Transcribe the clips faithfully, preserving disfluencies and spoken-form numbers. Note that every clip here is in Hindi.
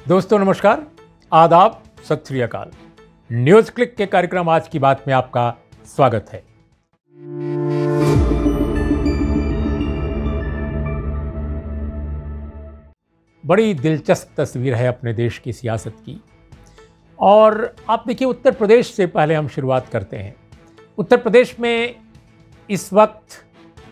दोस्तों नमस्कार, आदाब, सत श्री अकाल। न्यूज क्लिक के कार्यक्रम आज की बात में आपका स्वागत है। बड़ी दिलचस्प तस्वीर है अपने देश की सियासत की। और आप देखिए, उत्तर प्रदेश से पहले हम शुरुआत करते हैं। उत्तर प्रदेश में इस वक्त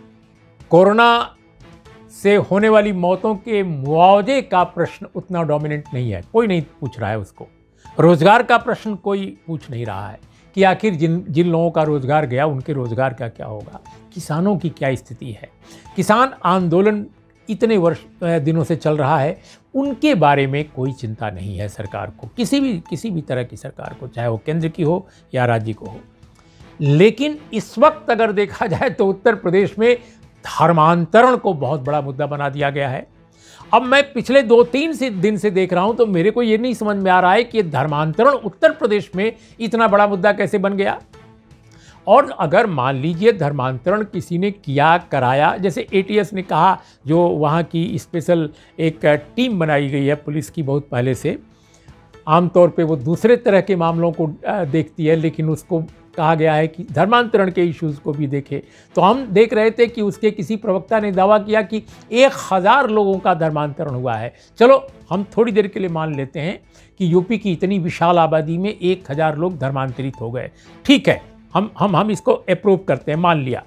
कोरोना से होने वाली मौतों के मुआवजे का प्रश्न उतना डोमिनेंट नहीं है, कोई नहीं पूछ रहा है उसको। रोजगार का प्रश्न कोई पूछ नहीं रहा है कि आखिर जिन जिन लोगों का रोजगार गया उनके रोजगार का क्या होगा, किसानों की क्या स्थिति है। किसान आंदोलन इतने वर्ष दिनों से चल रहा है, उनके बारे में कोई चिंता नहीं है सरकार को, किसी भी किसी भी तरह की सरकार को, चाहे वो केंद्र की हो या राज्य को हो। लेकिन इस वक्त अगर देखा जाए तो उत्तर प्रदेश में धर्मांतरण को बहुत बड़ा मुद्दा बना दिया गया है। अब मैं पिछले दो तीन से दिन से देख रहा हूं तो मेरे को ये नहीं समझ में आ रहा है कि ये धर्मांतरण उत्तर प्रदेश में इतना बड़ा मुद्दा कैसे बन गया। और अगर मान लीजिए धर्मांतरण किसी ने किया, कराया, जैसे एटीएस ने कहा, जो वहाँ की स्पेशल एक टीम बनाई गई है पुलिस की बहुत पहले से, आमतौर पे वो दूसरे तरह के मामलों को देखती है, लेकिन उसको कहा गया है कि धर्मांतरण के इश्यूज़ को भी देखे। तो हम देख रहे थे कि उसके किसी प्रवक्ता ने दावा किया कि एक हज़ार लोगों का धर्मांतरण हुआ है। चलो हम थोड़ी देर के लिए मान लेते हैं कि यूपी की इतनी विशाल आबादी में एक हज़ार लोग धर्मांतरित हो गए, ठीक है, हम हम हम इसको अप्रूव करते हैं, मान लिया।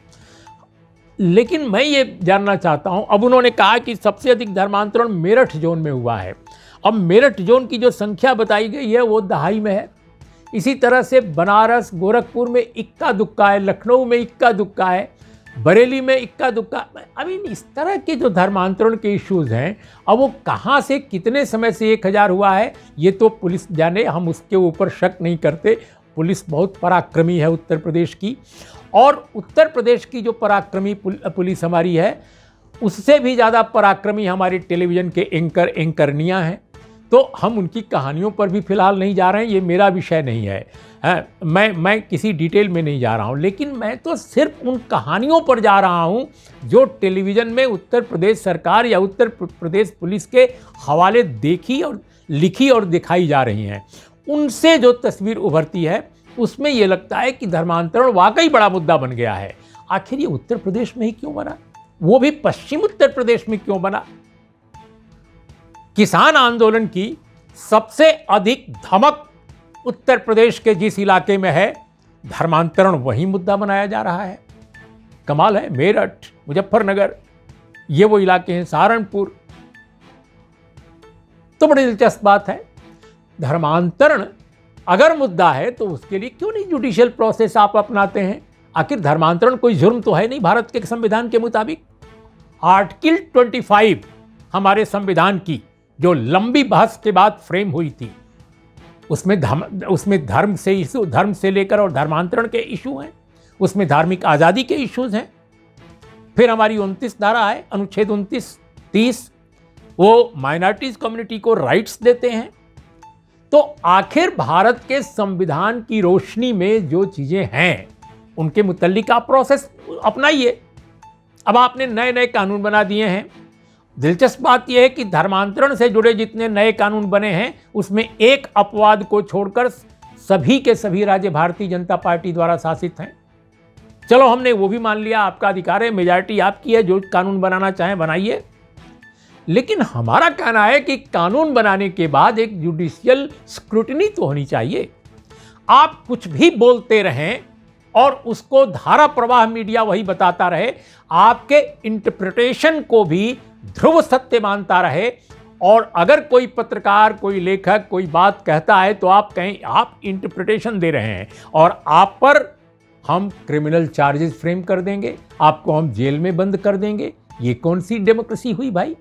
लेकिन मैं ये जानना चाहता हूँ, अब उन्होंने कहा कि सबसे अधिक धर्मांतरण मेरठ जोन में हुआ है। अब मेरठ जोन की जो संख्या बताई गई है वो दहाई में है। इसी तरह से बनारस, गोरखपुर में इक्का दुक्का है, लखनऊ में इक्का दुक्का है, बरेली में इक्का दुक्का। आई मीन इस तरह के जो धर्मांतरण के इश्यूज़ हैं, अब वो कहाँ से कितने समय से एक हज़ार हुआ है ये तो पुलिस जाने, हम उसके ऊपर शक नहीं करते। पुलिस बहुत पराक्रमी है उत्तर प्रदेश की, और उत्तर प्रदेश की जो पराक्रमी पुलिस हमारी है उससे भी ज़्यादा पराक्रमी हमारी टेलीविज़न के एंकर एंकरनियाँ हैं। तो हम उनकी कहानियों पर भी फिलहाल नहीं जा रहे हैं, ये मेरा विषय नहीं है, है? मैं मैं किसी डिटेल में नहीं जा रहा हूँ, लेकिन मैं तो सिर्फ उन कहानियों पर जा रहा हूँ जो टेलीविज़न में उत्तर प्रदेश सरकार या उत्तर प्रदेश पुलिस के हवाले देखी और लिखी और दिखाई जा रही हैं। उनसे जो तस्वीर उभरती है उसमें ये लगता है कि धर्मांतरण वाकई बड़ा मुद्दा बन गया है। आखिर ये उत्तर प्रदेश में ही क्यों बना, वो भी पश्चिम उत्तर प्रदेश में क्यों बना? किसान आंदोलन की सबसे अधिक धमक उत्तर प्रदेश के जिस इलाके में है, धर्मांतरण वही मुद्दा बनाया जा रहा है। कमाल है, मेरठ, मुजफ्फरनगर, ये वो इलाके हैं, सहारनपुर। तो बड़ी दिलचस्प बात है, धर्मांतरण अगर मुद्दा है तो उसके लिए क्यों नहीं जुडिशियल प्रोसेस आप अपनाते हैं? आखिर धर्मांतरण कोई जुर्म तो है नहीं भारत के संविधान के मुताबिक। आर्टिकल पच्चीस हमारे संविधान की जो लंबी बहस के बाद फ्रेम हुई थी, उसमें धर्म उसमें धर्म से इशू धर्म से लेकर और धर्मांतरण के इशू हैं, उसमें धार्मिक आज़ादी के इश्यूज हैं। फिर हमारी उनतीस धारा है, अनुच्छेद उनतीस तीस, वो माइनॉरिटीज कम्युनिटी को राइट्स देते हैं। तो आखिर भारत के संविधान की रोशनी में जो चीज़ें हैं उनके मुतल्लिक आप प्रोसेस अपनाइए। अब आपने नए नए कानून बना दिए हैं। दिलचस्प बात यह है कि धर्मांतरण से जुड़े जितने नए कानून बने हैं उसमें एक अपवाद को छोड़कर सभी के सभी राज्य भारतीय जनता पार्टी द्वारा शासित हैं। चलो हमने वो भी मान लिया, आपका अधिकार है, मेजॉरिटी आपकी है, जो कानून बनाना चाहें बनाइए। लेकिन हमारा कहना है कि कानून बनाने के बाद एक जुडिशियल स्क्रूटनी तो होनी चाहिए। आप कुछ भी बोलते रहें और उसको धारा प्रवाह मीडिया वही बताता रहे, आपके इंटरप्रिटेशन को भी ध्रुव सत्य मानता रहे, और अगर कोई पत्रकार, कोई लेखक कोई बात कहता है तो आप कहें आप इंटरप्रिटेशन दे रहे हैं और आप पर हम क्रिमिनल चार्जेस फ्रेम कर देंगे, आपको हम जेल में बंद कर देंगे। ये कौन सी डेमोक्रेसी हुई भाई?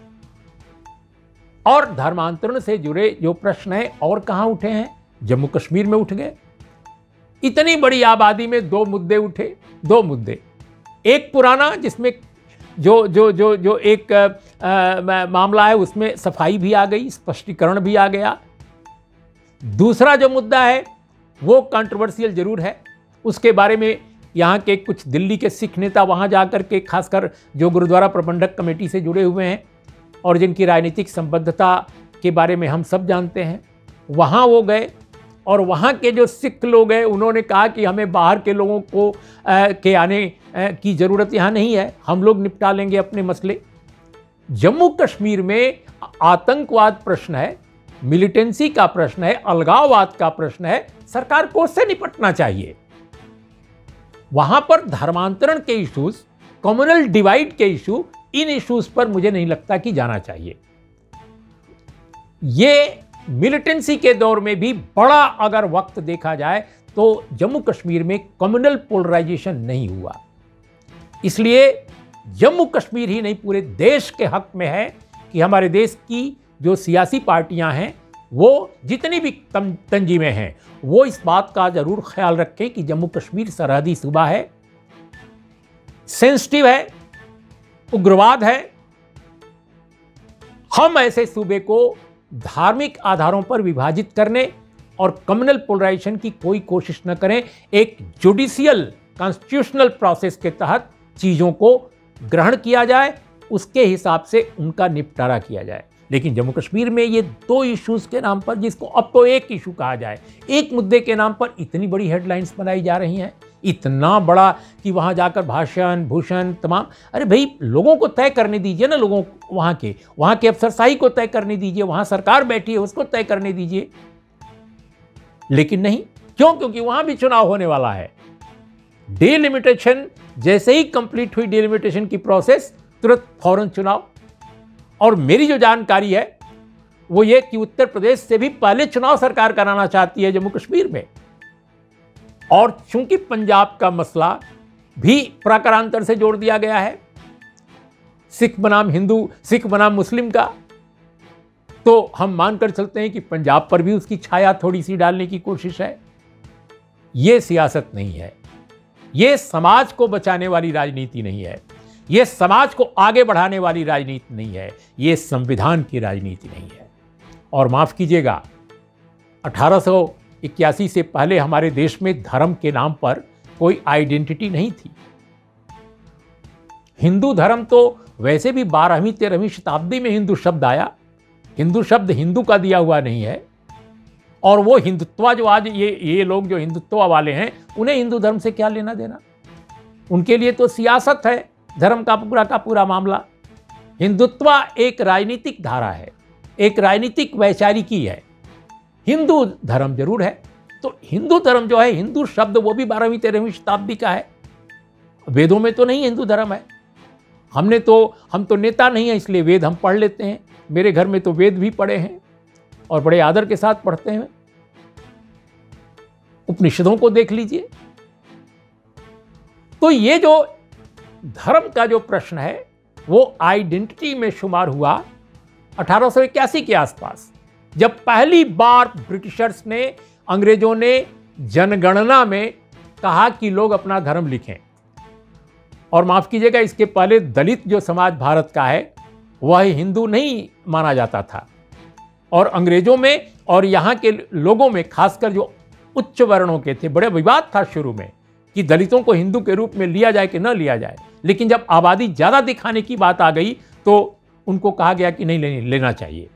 और धर्मांतरण से जुड़े जो प्रश्न हैं और कहां उठे हैं? जम्मू कश्मीर में उठ गए। इतनी बड़ी आबादी में दो मुद्दे उठे, दो मुद्दे, एक पुराना जिसमें जो जो जो जो एक आ, आ, मामला है उसमें सफाई भी आ गई, स्पष्टीकरण भी आ गया। दूसरा जो मुद्दा है वो कंट्रोवर्शियल जरूर है, उसके बारे में यहाँ के कुछ दिल्ली के सिख नेता वहाँ जाकर के, खासकर जो गुरुद्वारा प्रबंधक कमेटी से जुड़े हुए हैं और जिनकी राजनीतिक संबद्धता के बारे में हम सब जानते हैं। वहाँ वो गए और वहाँ के जो सिख लोग हैं उन्होंने कहा कि हमें बाहर के लोगों को आ, के आने आ, की ज़रूरत यहाँ नहीं है, हम लोग निपटा लेंगे अपने मसले। जम्मू कश्मीर में आतंकवाद प्रश्न है, मिलिटेंसी का प्रश्न है, अलगाववाद का प्रश्न है, सरकार को उससे निपटना चाहिए। वहां पर धर्मांतरण के इश्यूज, कम्युनल डिवाइड के इशू, इन इश्यूज पर मुझे नहीं लगता कि जाना चाहिए। ये मिलिटेंसी के दौर में भी बड़ा अगर वक्त देखा जाए तो जम्मू कश्मीर में कम्युनल पोलराइजेशन नहीं हुआ। इसलिए जम्मू कश्मीर ही नहीं पूरे देश के हक में है कि हमारे देश की जो सियासी पार्टियां हैं, वो जितनी भी तंजीमें हैं, वो इस बात का जरूर ख्याल रखें कि जम्मू कश्मीर सरहदी सूबा है, सेंसिटिव है, उग्रवाद है। हम ऐसे सूबे को धार्मिक आधारों पर विभाजित करने और कम्युनल पोलराइजेशन की कोई कोशिश न करें। एक जुडिशियल कॉन्स्टिट्यूशनल प्रोसेस के तहत चीजों को ग्रहण किया जाए, उसके हिसाब से उनका निपटारा किया जाए। लेकिन जम्मू कश्मीर में ये दो इश्यूज के नाम पर, जिसको अब तो एक इशू कहा जाए, एक मुद्दे के नाम पर इतनी बड़ी हेडलाइंस बनाई जा रही हैं, इतना बड़ा कि वहां जाकर भाषण भूषण तमाम। अरे भाई, लोगों को तय करने दीजिए ना, लोगों वहां के वहां के अफसरशाही को तय करने दीजिए, वहां सरकार बैठी है उसको तय करने दीजिए। लेकिन नहीं, क्यों? क्योंकि वहां भी चुनाव होने वाला है। डिलिमिटेशन जैसे ही कंप्लीट हुई, डिलिमिटेशन की प्रोसेस, तुरंत फौरन चुनाव। और मेरी जो जानकारी है वो ये कि उत्तर प्रदेश से भी पहले चुनाव सरकार कराना चाहती है जम्मू कश्मीर में। और चूंकि पंजाब का मसला भी प्रकारांतर से जोड़ दिया गया है, सिख बनाम हिंदू, सिख बनाम मुस्लिम का, तो हम मानकर चलते हैं कि पंजाब पर भी उसकी छाया थोड़ी सी डालने की कोशिश है। यह सियासत नहीं है, यह समाज को बचाने वाली राजनीति नहीं है, यह समाज को आगे बढ़ाने वाली राजनीति नहीं है, यह संविधान की राजनीति नहीं है। और माफ कीजिएगा, अठारह सौ इक्यासी से पहले हमारे देश में धर्म के नाम पर कोई आइडेंटिटी नहीं थी। हिंदू धर्म तो वैसे भी बारहवीं तेरहवीं शताब्दी में हिंदू शब्द आया। हिंदू शब्द हिंदू का दिया हुआ नहीं है। और वो हिंदुत्व जो आज ये ये लोग जो हिंदुत्व वाले हैं, उन्हें हिंदू धर्म से क्या लेना देना? उनके लिए तो सियासत है धर्म का पूरा का पूरा मामला। हिंदुत्व एक राजनीतिक धारा है, एक राजनीतिक वैचारिकी है। हिंदू धर्म जरूर है। तो हिंदू धर्म जो है, हिंदू शब्द वो भी बारहवीं तेरहवीं शताब्दी का है। वेदों में तो नहीं हिंदू धर्म है। हमने तो हम तो नेता नहीं है, इसलिए वेद हम पढ़ लेते हैं। मेरे घर में तो वेद भी पढ़े हैं और बड़े आदर के साथ पढ़ते हैं। उपनिषदों को देख लीजिए। तो ये जो धर्म का जो प्रश्न है वो आइडेंटिटी में शुमार हुआ अठारह सौ इक्यासी के आसपास, जब पहली बार ब्रिटिशर्स ने, अंग्रेजों ने जनगणना में कहा कि लोग अपना धर्म लिखें। और माफ कीजिएगा, इसके पहले दलित जो समाज भारत का है वह हिंदू नहीं माना जाता था। और अंग्रेजों में और यहाँ के लोगों में, खासकर जो उच्च वर्णों के थे, बड़े विवाद था शुरू में कि दलितों को हिंदू के रूप में लिया जाए कि न लिया जाए। लेकिन जब आबादी ज्यादा दिखाने की बात आ गई तो उनको कहा गया कि नहीं, लेने लेना चाहिए।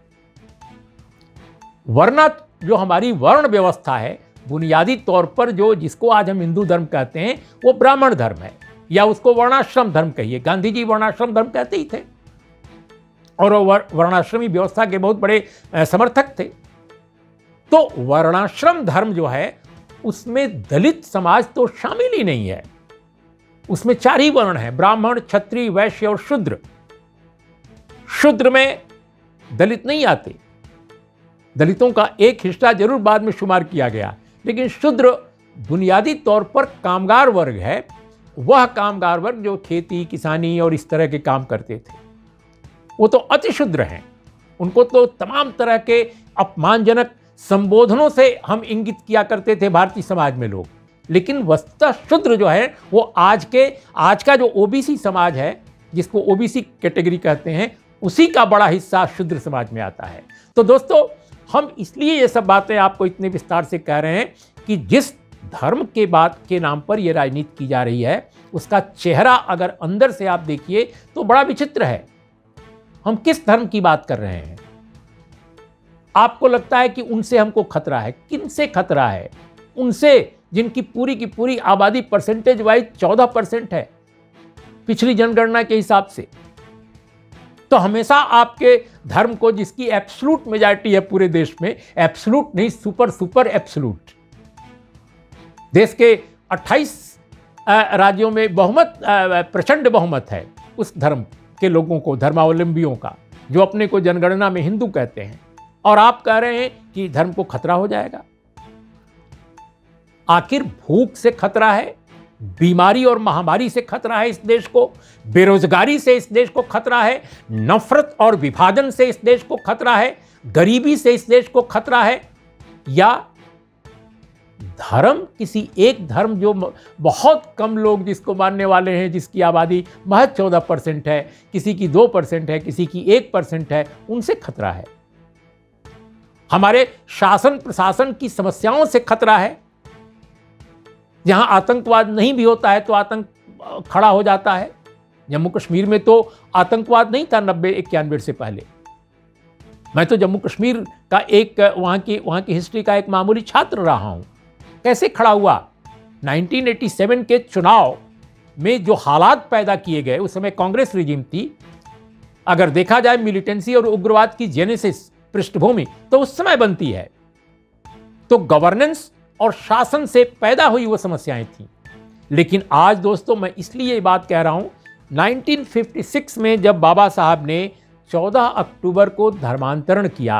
वरना जो हमारी वर्ण व्यवस्था है, बुनियादी तौर पर जो जिसको आज हम हिंदू धर्म कहते हैं, वो ब्राह्मण धर्म है, या उसको वर्णाश्रम धर्म कहिए। गांधी जी वर्णाश्रम धर्म कहते ही थे और वर्णाश्रमी व्यवस्था के बहुत बड़े समर्थक थे। तो वर्णाश्रम धर्म जो है उसमें दलित समाज तो शामिल ही नहीं है। उसमें चार ही वर्ण है, ब्राह्मण, क्षत्रिय, वैश्य और शूद्र। शूद्र में दलित नहीं आते। दलितों का एक हिस्सा जरूर बाद में शुमार किया गया, लेकिन शूद्र बुनियादी तौर पर कामगार वर्ग है। वह कामगार वर्ग जो खेती, किसानी और इस तरह के काम करते थे, वो तो अति शूद्र हैं। उनको तो तमाम तरह के अपमानजनक संबोधनों से हम इंगित किया करते थे भारतीय समाज में लोग। लेकिन वस्तुतः शूद्र जो है वो आज के आज का जो ओबीसी समाज है, जिसको ओबीसी कैटेगरी कहते हैं, उसी का बड़ा हिस्सा शूद्र समाज में आता है। तो दोस्तों, हम इसलिए ये सब बातें आपको इतने विस्तार से कह रहे हैं कि जिस धर्म के बात के नाम पर यह राजनीति की जा रही है, उसका चेहरा अगर अंदर से आप देखिए तो बड़ा विचित्र है। हम किस धर्म की बात कर रहे हैं? आपको लगता है कि उनसे हमको खतरा है। किनसे खतरा है? उनसे जिनकी पूरी की पूरी आबादी परसेंटेज वाइज चौदह परसेंट है पिछली जनगणना के हिसाब से। तो हमेशा आपके धर्म को, जिसकी एब्सोल्यूट मेजॉरिटी है पूरे देश में, एब्सोल्यूट नहीं, सुपर सुपर एब्सोल्यूट, देश के अट्ठाईस राज्यों में बहुमत, प्रचंड बहुमत है उस धर्म के लोगों को, धर्मावलंबियों का, जो अपने को जनगणना में हिंदू कहते हैं, और आप कह रहे हैं कि धर्म को खतरा हो जाएगा। आखिर भूख से खतरा है, बीमारी और महामारी से खतरा है इस देश को, बेरोजगारी से इस देश को खतरा है, नफरत और विभाजन से इस देश को खतरा है, गरीबी से इस देश को खतरा है, या धर्म, किसी एक धर्म जो बहुत कम लोग जिसको मानने वाले हैं, जिसकी आबादी महज चौदह परसेंट है, किसी की दो परसेंट है, किसी की एक परसेंट है, उनसे खतरा है। हमारे शासन प्रशासन की समस्याओं से खतरा है। जहां आतंकवाद नहीं भी होता है तो आतंक खड़ा हो जाता है। जम्मू कश्मीर में तो आतंकवाद नहीं था नब्बे इक्यानवे से पहले। मैं तो जम्मू कश्मीर का एक वहां की वहां की हिस्ट्री का एक मामूली छात्र रहा हूं। कैसे खड़ा हुआ? उन्नीस सौ सत्तासी के चुनाव में जो हालात पैदा किए गए, उस समय कांग्रेस रिजीम थी। अगर देखा जाए मिलिटेंसी और उग्रवाद की जेनेसिस, पृष्ठभूमि, तो उस समय बनती है। तो गवर्नेंस और शासन से पैदा हुई वो समस्याएं थी। लेकिन आज दोस्तों, मैं इसलिए ये बात कह रहा हूं, उन्नीस सौ छप्पन में जब बाबा साहब ने चौदह अक्टूबर को धर्मांतरण किया,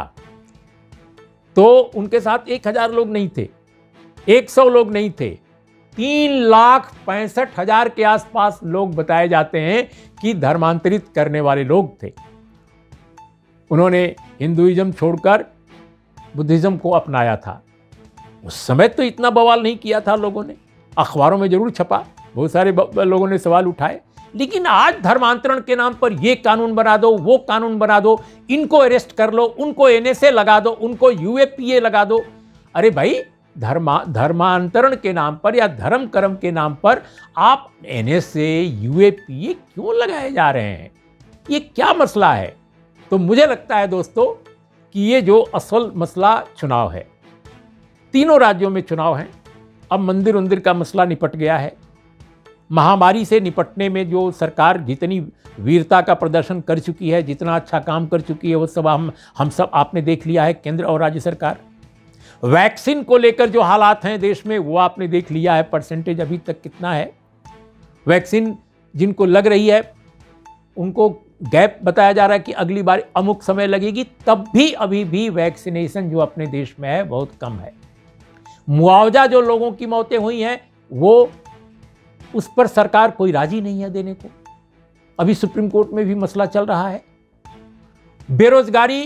तो उनके साथ एक हजार लोग नहीं थे, एक सौ लोग नहीं थे, तीन लाख पैंसठ हजार के आसपास लोग बताए जाते हैं कि धर्मांतरित करने वाले लोग थे। उन्होंने हिंदुइज्म छोड़कर बुद्धिज्म को अपनाया था। उस समय तो इतना बवाल नहीं किया था लोगों ने, अखबारों में जरूर छपा, बहुत सारे लोगों ने सवाल उठाए। लेकिन आज धर्मांतरण के नाम पर ये कानून बना दो, वो कानून बना दो, इनको अरेस्ट कर लो, उनको एनएसए लगा दो, उनको यूएपीए लगा दो। अरे भाई, धर्मा धर्मांतरण के नाम पर या धर्म कर्म के नाम पर आप एनएसए, यूएपीए क्यों लगाए जा रहे हैं? ये क्या मसला है? तो मुझे लगता है दोस्तों कि ये जो असल मसला चुनाव है, तीनों राज्यों में चुनाव है। अब मंदिर उंदिर का मसला निपट गया है। महामारी से निपटने में जो सरकार जितनी वीरता का प्रदर्शन कर चुकी है, जितना अच्छा काम कर चुकी है, वो सब हम हम सब आपने देख लिया है, केंद्र और राज्य सरकार। वैक्सीन को लेकर जो हालात हैं देश में, वो आपने देख लिया है, परसेंटेज अभी तक कितना है। वैक्सीन जिनको लग रही है उनको गैप बताया जा रहा है कि अगली बार अमुक समय लगेगी, तब भी अभी भी वैक्सीनेशन जो अपने देश में है बहुत कम है। मुआवजा जो लोगों की मौतें हुई हैं, वो उस पर सरकार कोई राजी नहीं है देने को। अभी सुप्रीम कोर्ट में भी मसला चल रहा है। बेरोजगारी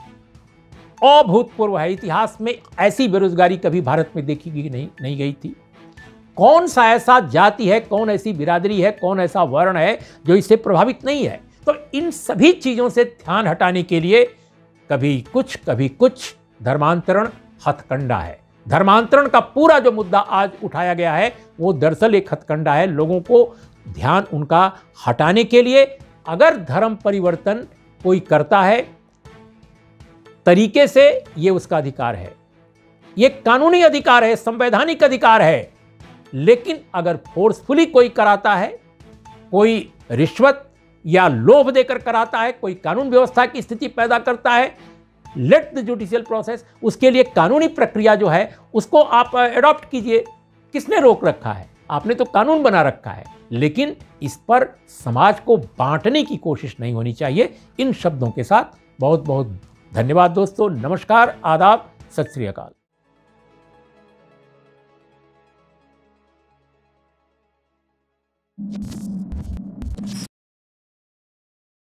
अभूतपूर्व है। इतिहास में ऐसी बेरोजगारी कभी भारत में देखी गई नहीं नहीं गई थी। कौन सा ऐसा जाति है, कौन ऐसी बिरादरी है, कौन ऐसा वर्ण है जो इससे प्रभावित नहीं है? तो इन सभी चीजों से ध्यान हटाने के लिए कभी कुछ कभी कुछ धर्मांतरण हथकंडा है। धर्मांतरण का पूरा जो मुद्दा आज उठाया गया है वो दरअसल एक हथकंडा है, लोगों को ध्यान उनका हटाने के लिए। अगर धर्म परिवर्तन कोई करता है तरीके से, ये उसका अधिकार है, ये कानूनी अधिकार है, संवैधानिक अधिकार है। लेकिन अगर फोर्सफुली कोई कराता है, कोई रिश्वत या लोभ देकर कराता है, कोई कानून व्यवस्था की स्थिति पैदा करता है, लेट द जुडिशियल प्रोसेस, उसके लिए कानूनी प्रक्रिया जो है उसको आप अडॉप्ट कीजिए। किसने रोक रखा है? आपने तो कानून बना रखा है। लेकिन इस पर समाज को बांटने की कोशिश नहीं होनी चाहिए। इन शब्दों के साथ बहुत बहुत धन्यवाद दोस्तों। नमस्कार, आदाब, सत श्री अकाल।